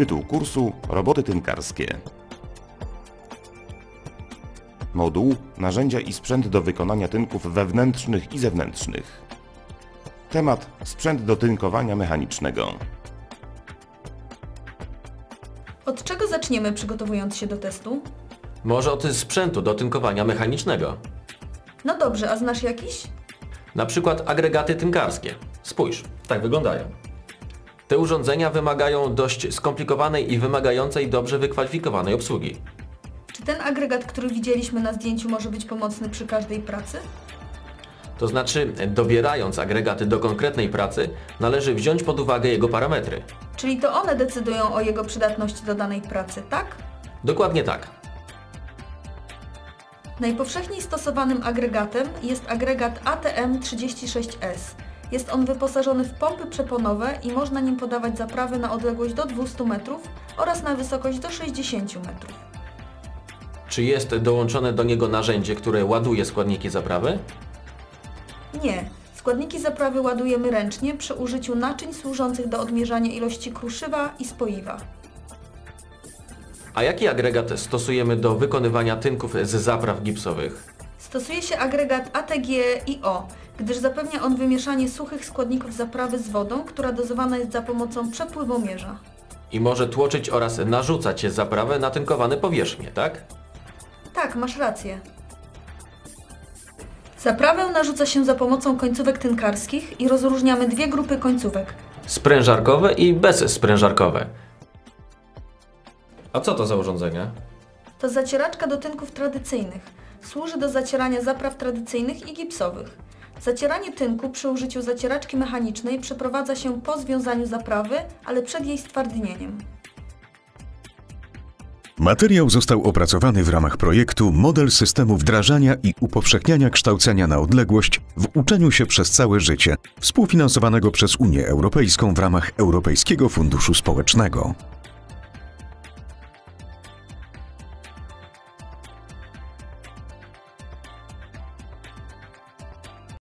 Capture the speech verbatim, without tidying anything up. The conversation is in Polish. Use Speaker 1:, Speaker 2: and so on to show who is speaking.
Speaker 1: Tytuł kursu: Roboty tynkarskie. Moduł: Narzędzia i sprzęt do wykonania tynków wewnętrznych i zewnętrznych. Temat: Sprzęt do tynkowania mechanicznego.
Speaker 2: Od czego zaczniemy, przygotowując się do testu?
Speaker 3: Może od sprzętu do tynkowania mechanicznego.
Speaker 2: No dobrze, a znasz jakiś?
Speaker 3: Na przykład agregaty tynkarskie. Spójrz, tak wyglądają. Te urządzenia wymagają dość skomplikowanej i wymagającej dobrze wykwalifikowanej obsługi.
Speaker 2: Czy ten agregat, który widzieliśmy na zdjęciu, może być pomocny przy każdej pracy?
Speaker 3: To znaczy, dobierając agregaty do konkretnej pracy, należy wziąć pod uwagę jego parametry.
Speaker 2: Czyli to one decydują o jego przydatności do danej pracy, tak?
Speaker 3: Dokładnie tak.
Speaker 2: Najpowszechniej stosowanym agregatem jest agregat A T M trzydzieści sześć S. Jest on wyposażony w pompy przeponowe i można nim podawać zaprawy na odległość do dwustu metrów oraz na wysokość do sześćdziesięciu metrów.
Speaker 3: Czy jest dołączone do niego narzędzie, które ładuje składniki zaprawy?
Speaker 2: Nie. Składniki zaprawy ładujemy ręcznie przy użyciu naczyń służących do odmierzania ilości kruszywa i spoiwa.
Speaker 3: A jaki agregat stosujemy do wykonywania tynków z zapraw gipsowych?
Speaker 2: Stosuje się agregat A T G I O, gdyż zapewnia on wymieszanie suchych składników zaprawy z wodą, która dozowana jest za pomocą przepływomierza.
Speaker 3: I może tłoczyć oraz narzucać zaprawę na tynkowane powierzchnie, tak?
Speaker 2: Tak, masz rację. Zaprawę narzuca się za pomocą końcówek tynkarskich i rozróżniamy dwie grupy końcówek.
Speaker 3: Sprężarkowe i bezsprężarkowe. A co to za urządzenie?
Speaker 2: To zacieraczka do tynków tradycyjnych. Służy do zacierania zapraw tradycyjnych i gipsowych. Zacieranie tynku przy użyciu zacieraczki mechanicznej przeprowadza się po związaniu zaprawy, ale przed jej stwardnieniem.
Speaker 4: Materiał został opracowany w ramach projektu Model systemu wdrażania i upowszechniania kształcenia na odległość w uczeniu się przez całe życie, współfinansowanego przez Unię Europejską w ramach Europejskiego Funduszu Społecznego.